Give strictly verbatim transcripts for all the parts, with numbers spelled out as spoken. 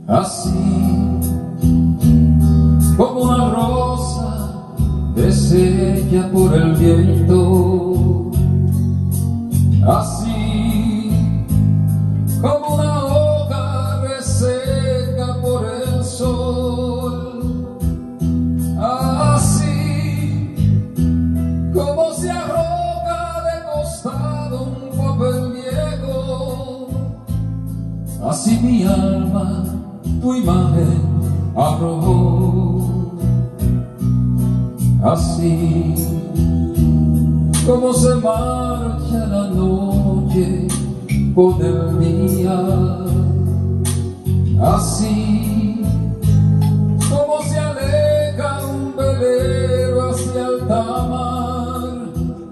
así como una rosa deshecha por el viento, así como una hoja reseca por el sol, así como se arroja de costado un papel viejo, así mi alma tu imagen arrojó, así como se marcha la noche con el día, así como se aleja un velero hacia alta mar,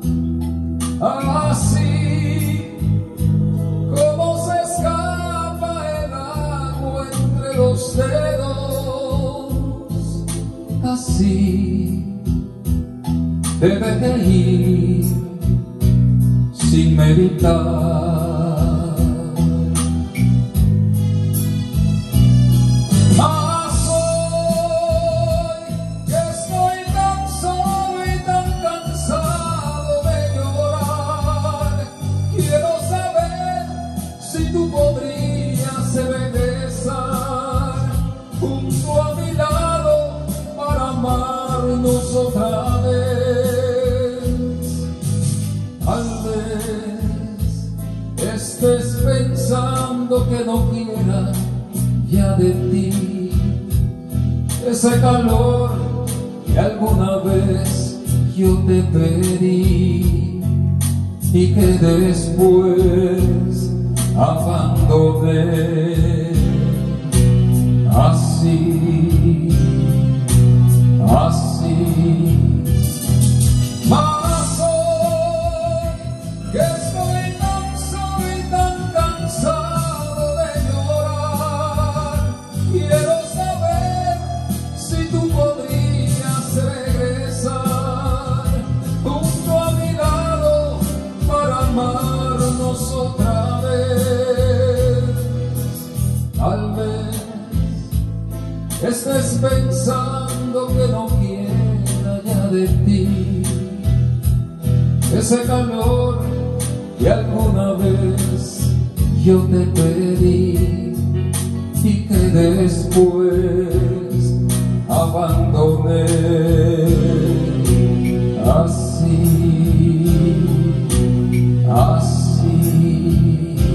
así como se escapa el agua entre los dedos, así debe de ir sin meditar. Mas hoy que estoy tan solo y tan cansado de llorar, quiero saber si tú podrías regresar junto a mi lado para amarnos otra vez. Tal vez estés pensando que no quiera ya de ti ese calor que alguna vez yo te pedí y que después abandoné. Así, así. Mas hoy que estoy tan solo y tan cansado de llorar, quiero saber si tú podrías regresar junto a mi lado para amarnos otra vez. Tal vez estés pensando que no quiera ya de ti ese calor que alguna vez yo te pedí y que después abandoné. Así, así.